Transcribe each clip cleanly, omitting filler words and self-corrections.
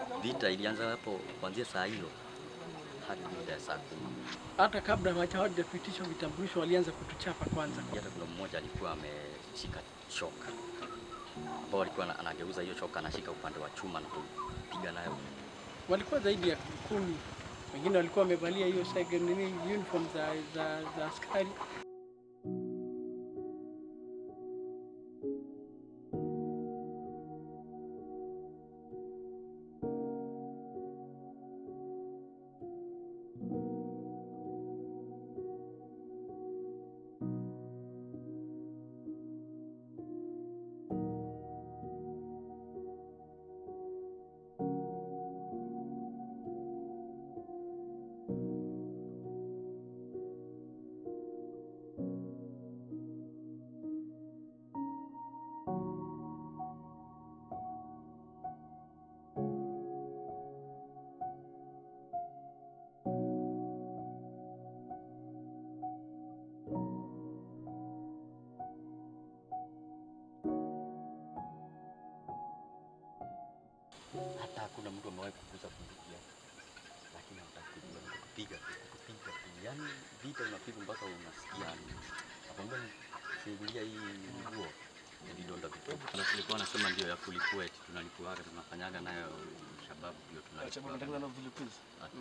Vita ilianza hapo kuanzia saa hiyo hadi mida ya saa 10. Hata kabla hawajapitisha vitambulisho walianza kutuchapa kwanza. Hata kuna mmoja alikuwa ameshika shoka. Ambao alikuwa anageuza hiyo shoka, anashika upande wa chuma na kupiga nayo. Walikuwa zaidi ya 10. Wengine walikuwa wamevalia hiyo uniform za askari. Hata hakuna mtu amewahi kugusa bunduki yake. Lakini hatakuja kupiga. Yaani vita unapiga mpaka unasikia. Nakwambia fungulia hii nguo ya vidonda vidogo. Tulikuwa nasema ndio ya kulikuwa eti tunalikuaga tunafanyaga nayo Shabaab ndio tunalikuwa. Na vilipiza.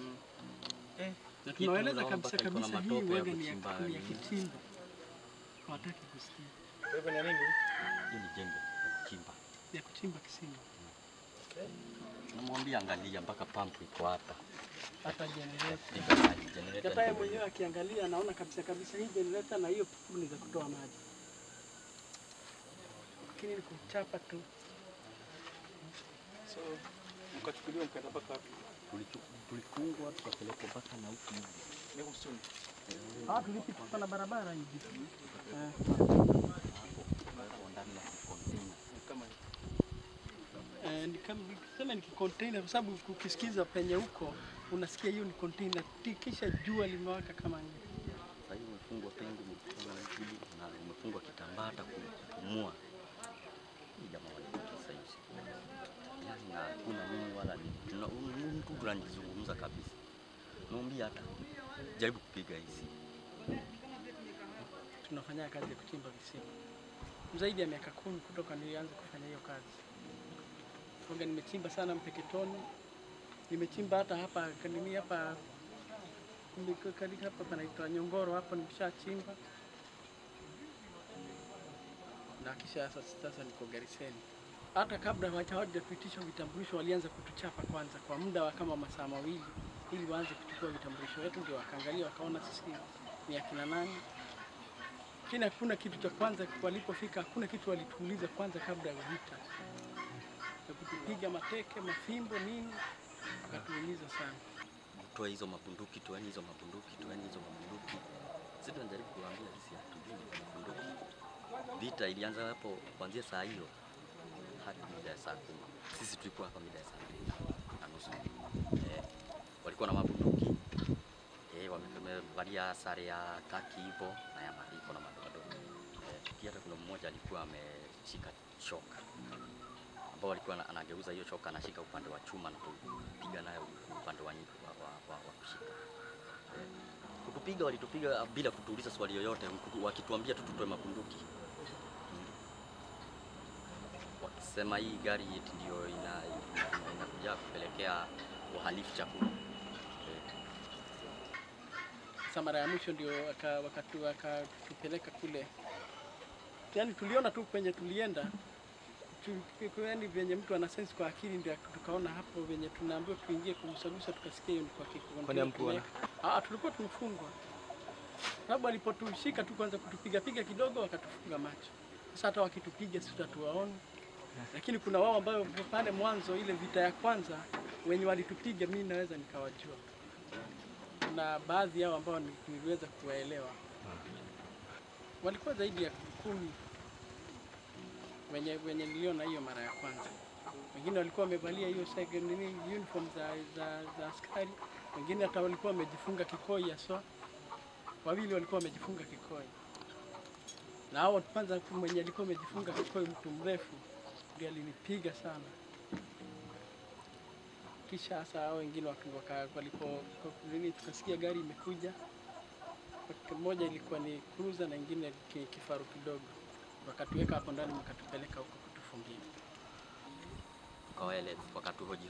Na tunaeleza kabisa hii waga ni ya kitimba. Hawataki kusikia. Wewe ni nini? Hii ni jembe ya kuchimba. Ya kuchimba kisima. Namwambia angalia mpaka pump iko hapa. Hata generator. Hata yeye mwenyewe akiangalia anaona kabisa hii generator na hiyo pump ni za kutoa maji. Lakini ni kuchapa tu. So mkachukuliwa mkaenda mpaka wapi? Tulifungwa tukapelekwa mpaka na huko hivi. Mimi msituni. Tulipita na barabara hivi. Ndani ya container. Kama ni kama ni container kwa sababu ukisikiza penye huko unasikia hiyo ni container kisha jua limewaka kama hivi. Sasa hiyo umefungwa pengo mkono hivi na umefungwa kitambaa hata kupumua. Ni jamaa wanatesa hiyo. Yaani hakuna nini wala nini. Mtu tunazungumza kabisa. Naomba hata jaribu kupiga hizi. Tunafanya kazi ya kuchimba visima. Zaidi ya miaka 10 kutoka nilianza kufanya hiyo kazi. Funga nimechimba sana Mpeketoni. Nimechimba hata hapa kanini hapa hapa panaitwa Nyongoro hapo nimeshachimba. Na kisha sasa niko Garsen. Hata kabla hawajapitisha vitambulisho walianza kutuchapa kwanza kwa muda wa kama masaa mawili ili waanze kuchukua vitambulisho wetu, ndio wakaangalia wakaona sisi ni akina nani. Kina hakuna kitu cha kwanza walipofika, hakuna kitu walituuliza kwanza kabla ya vita. Kutupiga mateke, mafimbo nini, wakatuuliza sana. Toa hizo mabunduki, toani hizo mabunduki. Sisi tunajaribu kuambia sisi hatujui mabunduki. Vita ilianza hapo kuanzia saa hiyo hadi mida ya saa 10. Sisi tulikuwa hapa mida ya saa 2:30. Walikuwa na mabunduki. Wamevalia sare ya kaki hivyo na ya mariko na madoadoa. Pia hata kuna mmoja alikuwa ameshika shoka. Ambao alikuwa anageuza hiyo shoka, anashika upande wa chuma na kupiga nayo upande wa kushika. Kutupiga walitupiga bila kutuuliza swali yoyote, wakituambia tu tutoe mabunduki. Wakisema hii gari ndio inakuja kupelekea uhalifu chakula. Samara ya mwisho ndio wakatupeleka kule. Yaani tuliona tu kwenye tulienda yaani venye mtu ana sense kwa akili ndio tukaona hapo venye tunaambiwa tuingie kumsagusa tukasikia hiyo kwa kiko. Kwani mkuona? Tulikuwa tumefungwa. Sababu alipotushika tu kwanza kutupiga kidogo wakatufunga macho. Sasa hata wakitupiga sisi tutatuwaona. Lakini kuna wao ambao pale mwanzo ile vita ya kwanza wenye walitupiga mimi naweza nikawajua. Na baadhi yao ambao niliweza kuwaelewa. Walikuwa zaidi ya 10 wenye niliona hiyo mara ya kwanza. Wengine walikuwa wamevalia hiyo uniform za askari. Wengine hata walikuwa wamejifunga kikoi ya wawili walikuwa wamejifunga kikoi. Na hao kwanza mwenye alikuwa amejifunga kikoi mtu mrefu ndiye alinipiga sana. Kisha hasa hao wengine tukasikia gari imekuja. Moja ilikuwa ni cruiser na ingine kifaru kidogo. Wakatuweka hapo ndani wakatupeleka huko kutufungia. Tukawaeleza, wakatuhoji,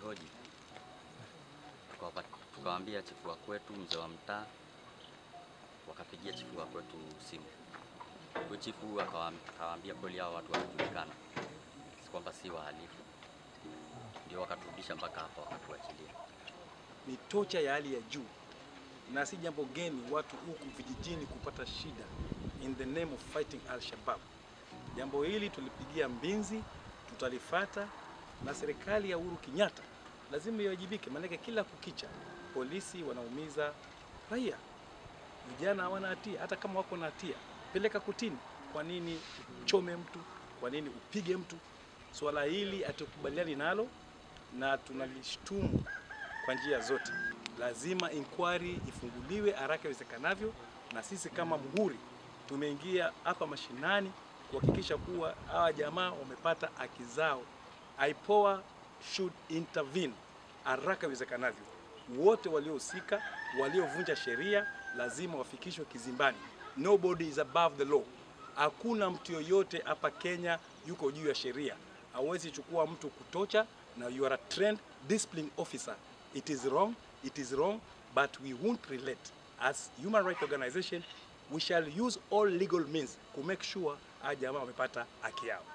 tukawaambia chifu wa kwetu, mzee wa mtaa, wakapigia chifu wa kwetu simu. Kwa chifu akawaambia kweli hao watu wanajulikana, si kwamba si wahalifu. Ndio wakaturudisha mpaka hapa, wakatuachilia. Ni tocha ya hali ya juu, na si jambo geni watu huku vijijini kupata shida in the name of fighting Al-Shabaab. Jambo hili tulipigia mbinzi, tutalifata, na serikali ya Uhuru Kenyatta lazima iwajibike, maana kila kukicha polisi wanaumiza raia. Vijana hawana hatia, hata kama wako na hatia peleka kotini. Kwa nini uchome mtu? Kwa nini upige mtu? Swala hili hatukubaliani nalo na tunalishtumu kwa njia zote. Lazima inquiry ifunguliwe haraka iwezekanavyo, na sisi kama MUHURI tumeingia hapa mashinani kuhakikisha kuwa hawa jamaa wamepata haki zao. IPOA should intervene haraka iwezekanavyo. Wote waliohusika, waliovunja sheria lazima wafikishwe kizimbani. Nobody is above the law. Hakuna mtu yoyote hapa Kenya yuko juu ya sheria. Hawezi chukua mtu kutocha, na you are a trained discipline officer. It is wrong, but we won't relent. As human rights organization, we shall use all legal means to make sure hawa jamaa wamepata haki yao.